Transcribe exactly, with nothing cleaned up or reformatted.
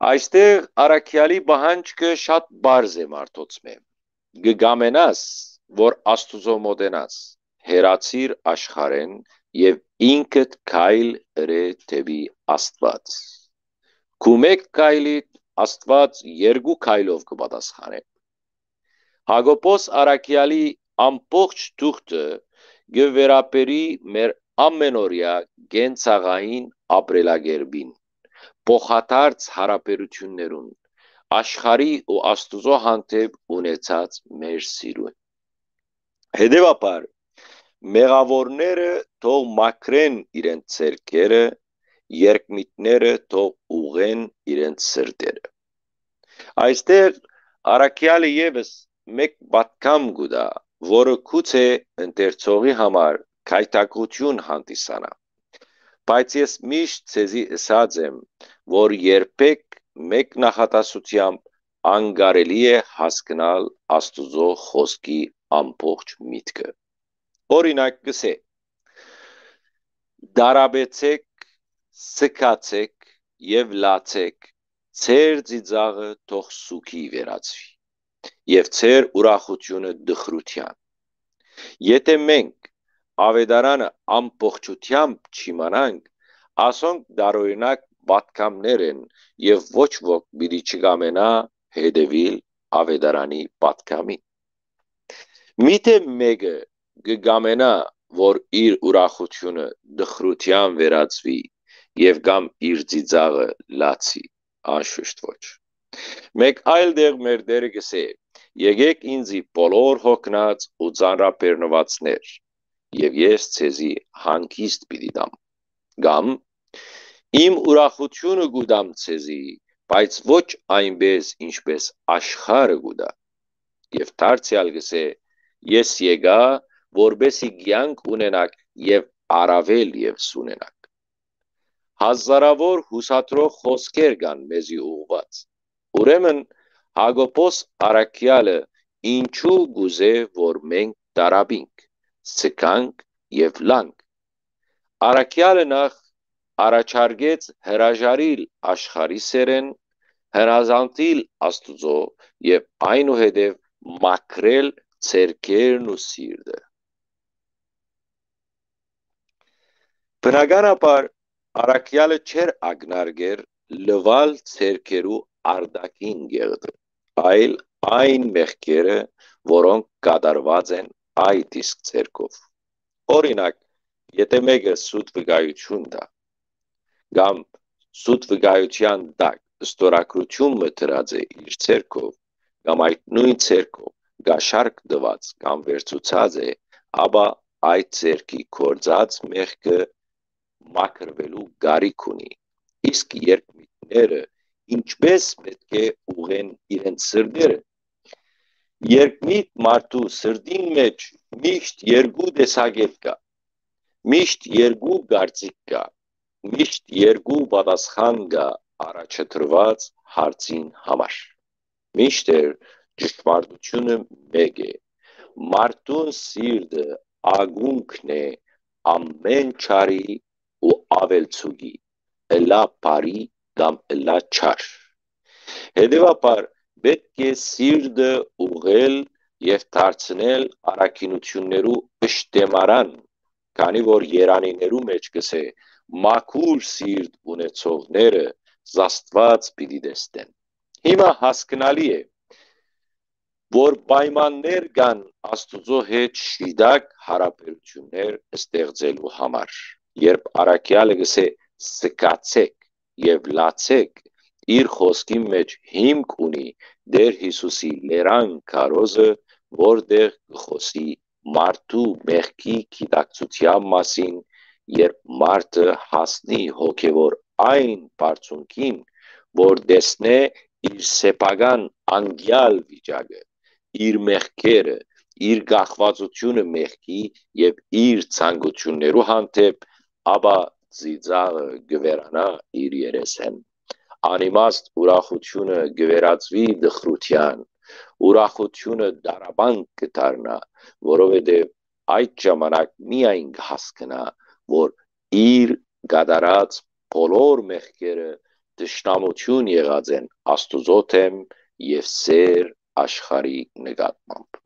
Այստեղ առաքյալի պահանջքը շատ բարձ է մարդոց մե։ Գգամենաս, որ Աստուծո մոտենաս, հերացիր աշխարհեն եւ ինքդ քայլ ըրե դեպի Աստված։ Քու մեկ քայլիդ Աստված երկու քայլով կպատասխանե։ Հակոբոս առաքյալի ամբողջ թուղթը գվերապերի մեր ամենօրյա գենցաղային ապրելակերպին, փոխադարձ հարաբերություններուն, աշխարհի ու Աստուծո հանդեպ ունեցած մեր սիրուն։ Հետևաբար, մեղավորները թող մաքրեն իրենց ցերկերը, երկմիտները թող ուղեն իրենց սրտերը։ Այստեղ առաքյալը եւս մեկ պատկամ գուտա, որը գուցե ընթերցողի համար քայթակղություն հանդիսանա, բայց ես միշտ ցեզի ասած եմ, որ երբեք մեկ նախատասությամբ անկարելի է հասկանալ Աստուծո խոսքի ամբողջ միտքը։ Օրինակ կսե. դարաբեցեք, սկացեք եւ լացեք, ցեր ծիծաղը թող սուքի վերածվի եւ ցեր ուրախությունը դխրության։ Եթե մենք ավետարանը ամբողջությամբ չիմանանք, ասոնք դարօրինակ պատկամներ են եւ ոչ ոք պիտի չկամենա հետևիլ ավետարանի պատկամին։ Միթե մեկը կկամենա, որ իր ուրախությունը դխրության վերածվի եւ կամ իր ծիծաղը լացի, անշուշտ ոչ։ Մեկ այլ դեղ մեր Տերը կսե. եկեք ինձի բոլոր հոգնած ու ծանրաբեռնվածներ, եւ ես ցեզի հանգիստ պիտի տամ։ Կամ իմ ուրախությունը կուտամ ցեզի, բայց ոչ այնպես, ինչպես աշխարհը կուտա։ Եվ դարձյալ կսե. ես եկա, որպեսզի կյանք ունենաք եւ առավել եւս ունենաք։ Հազարավոր հուսադրող խոսքեր կան մեզի ուղված։ Ուրեմն Հակոբոս առաքյալը ինչու գուզե, որ մենք տարաբինք, սկանք եւ լանք։ Առաքյալը նախ առաջարկեց հրաժարիլ աշխարհի սերեն, հնազանդիլ Աստուծո եւ այնուհետեւ մաքրել ցերկերն ու սիրտը։ Բնականաբար առաքյալը չէր ակնարկեր լվալ ցերկերու արտաքին գեղձը, այլ այն մեղքերը, որոնք կատարված են այդ իսկ ցերկով։ Օրինակ, եթե մեկը սուտ վկայություն տա, կամ սուտ վկայության տակ ստորագրություն մտրած է իր ցերկով, կամ այդ նույն ցերկով գաշարք տված կամ վերցուցած է, ապա այդ ցերկի կործած մեղքը մաքրվելու կարիք ունի։ Իսկ երկմիտները ինչպես պետք է ուղեն իրենց սրտերը։ Երկմիտ մարդու սրտին մեջ միշտ երկու տեսակետ կա, միշտ երկու կարծիք կա, միշտ երկու պատասխան կա առաջադրված հարցին համար։ Միշտեր ճշմարտությունը մեկ է, մարդուն սիրտը ագունքն է ամեն չարի ու ավելցուկի, ըլլա բարի կամ ըլլա չար։ Հետևաբար պետք է սիրտը ուղղել եւ դարձնել առաքինություններու ըշտեմարան, քանի որ երանիներու մեջ կսե մաքուր սիրտ ունեցողները Աստված պիտի տեսնեն։ Հիմա հասկանալի է, որ պայմաններ կան Աստուծո հետ շիդակ հարաբերություններ ստեղծելու համար։ Երբ առաքյալը կսե սկացեք եւ լացեք, իր խոսքի մեջ հիմք ունի Տեր Հիսուսի լերան քարոզը, որտեղ կխոսի մարդու մեղքի գիտակցության մասին, երբ մարդը հասնի հոգևոր այն բարձունքին, որ տեսնե իր սեփական անկյալ վիճակը, իր մեղքերը, իր գաղվածությունը մեղքի եւ իր ցանկություններու հանդեպ, ապա ծիծաղը գվերանա իր երեսեն։ Անիմաստ ուրախությունը գվերածվի դխրության, ուրախությունը դարաբանք կդառնա, որովհետև այդ ժամանակ միայն կհասկանա, որ իր կատարած բոլոր մեղքերը թշնամություն եղած են Աստուծո թեմ եւ սեր աշխարհի նկատմամբ։